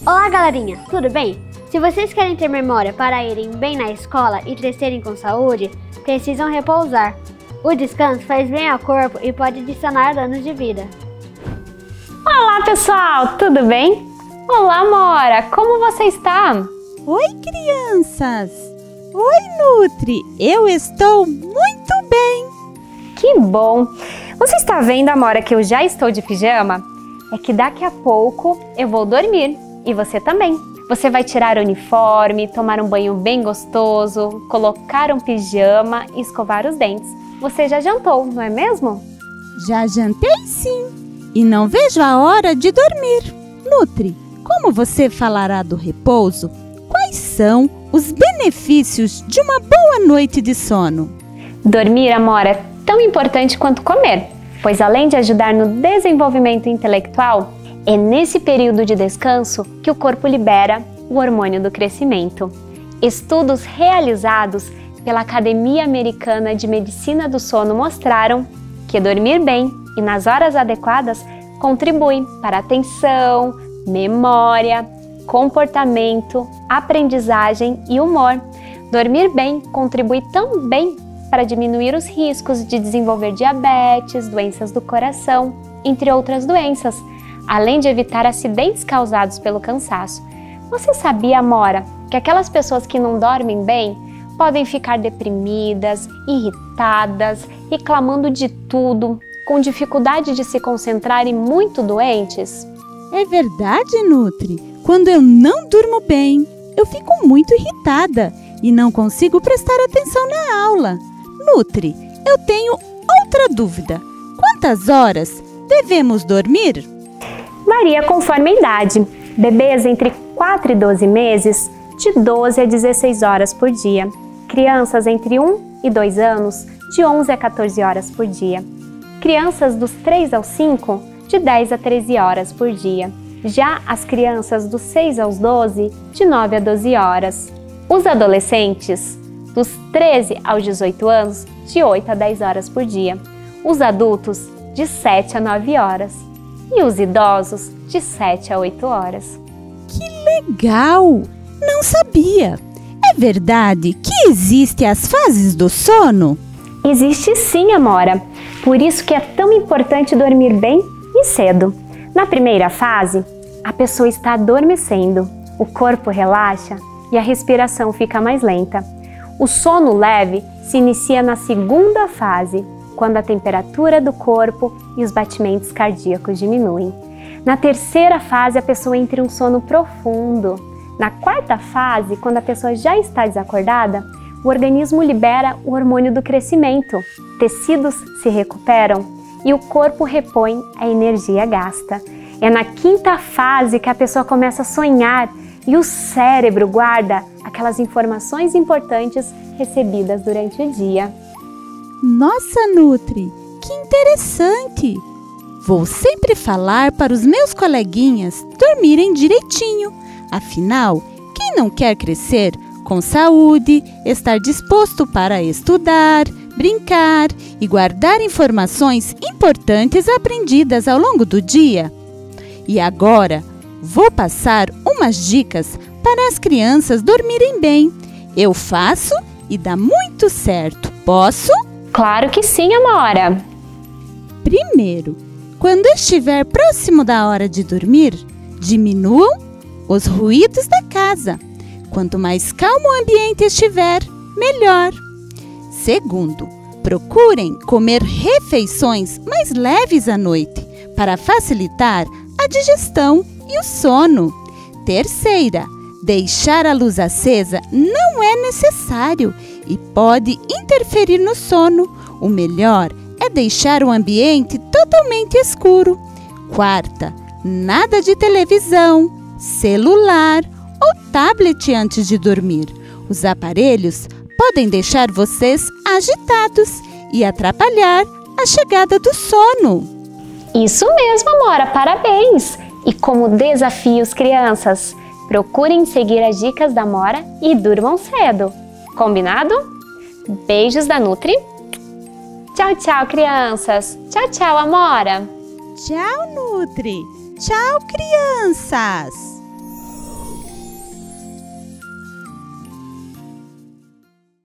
Olá, galerinha, tudo bem? Se vocês querem ter memória para irem bem na escola e crescerem com saúde, precisam repousar. O descanso faz bem ao corpo e pode adicionar anos de vida. Olá, pessoal, tudo bem? Olá, Amora, como você está? Oi, crianças! Oi, Nutri! Eu estou muito bem! Que bom! Você está vendo, Amora, que eu já estou de pijama? É que daqui a pouco eu vou dormir e você também. Você vai tirar o uniforme, tomar um banho bem gostoso, colocar um pijama e escovar os dentes. Você já jantou, não é mesmo? Já jantei sim! E não vejo a hora de dormir. Nutri, como você falará do repouso, quais são os benefícios de uma boa noite de sono? Dormir, Amora, é tão importante quanto comer, pois além de ajudar no desenvolvimento intelectual, é nesse período de descanso que o corpo libera o hormônio do crescimento. Estudos realizados pela Academia Americana de Medicina do Sono mostraram que dormir bem e nas horas adequadas contribui para a atenção, memória, comportamento, aprendizagem e humor. Dormir bem contribui também para diminuir os riscos de desenvolver diabetes, doenças do coração, entre outras doenças, além de evitar acidentes causados pelo cansaço. Você sabia, Amora, que aquelas pessoas que não dormem bem podem ficar deprimidas, irritadas, reclamando de tudo, com dificuldade de se concentrar e muito doentes? É verdade, Nutri. Quando eu não durmo bem, eu fico muito irritada e não consigo prestar atenção na aula. Nutri, eu tenho outra dúvida. Quantas horas devemos dormir? Varia conforme a idade. Bebês entre 4 e 12 meses, de 12 a 16 horas por dia. Crianças entre 1 e 2 anos, de 11 a 14 horas por dia. Crianças dos 3 aos 5, de 10 a 13 horas por dia. Já as crianças dos 6 aos 12, de 9 a 12 horas. Os adolescentes, dos 13 aos 18 anos, de 8 a 10 horas por dia. Os adultos, de 7 a 9 horas. E os idosos, de 7 a 8 horas. Que legal! Não sabia! É verdade que existem as fases do sono? Existe sim, Amora. Por isso que é tão importante dormir bem e cedo. Na primeira fase, a pessoa está adormecendo, o corpo relaxa e a respiração fica mais lenta. O sono leve se inicia na segunda fase, quando a temperatura do corpo e os batimentos cardíacos diminuem. Na terceira fase, a pessoa entra em um sono profundo. Na quarta fase, quando a pessoa já está desacordada, o organismo libera o hormônio do crescimento, tecidos se recuperam e o corpo repõe a energia gasta. É na quinta fase que a pessoa começa a sonhar e o cérebro guarda aquelas informações importantes recebidas durante o dia. Nossa, Nutri, que interessante! Vou sempre falar para os meus coleguinhas dormirem direitinho. Afinal, quem não quer crescer com saúde, estar disposto para estudar, brincar e guardar informações importantes aprendidas ao longo do dia? E agora, vou passar umas dicas para as crianças dormirem bem. Eu faço e dá muito certo. Posso? Claro que sim, Amora! Primeiro, quando estiver próximo da hora de dormir, diminuam os ruídos da casa. Quanto mais calmo o ambiente estiver, melhor. Segundo, procurem comer refeições mais leves à noite, para facilitar a digestão e o sono. Terceira, deixar a luz acesa não é necessário e pode interferir no sono. O melhor é deixar o ambiente totalmente escuro. Quarta, nada de televisão, celular ou tablet antes de dormir. Os aparelhos podem deixar vocês agitados e atrapalhar a chegada do sono. Isso mesmo, Amora, parabéns! E como desafio, crianças, procurem seguir as dicas da Amora e durmam cedo. Combinado? Beijos da Nutri. Tchau, tchau, crianças. Tchau, tchau, Amora. Tchau, Nutri. Tchau, crianças.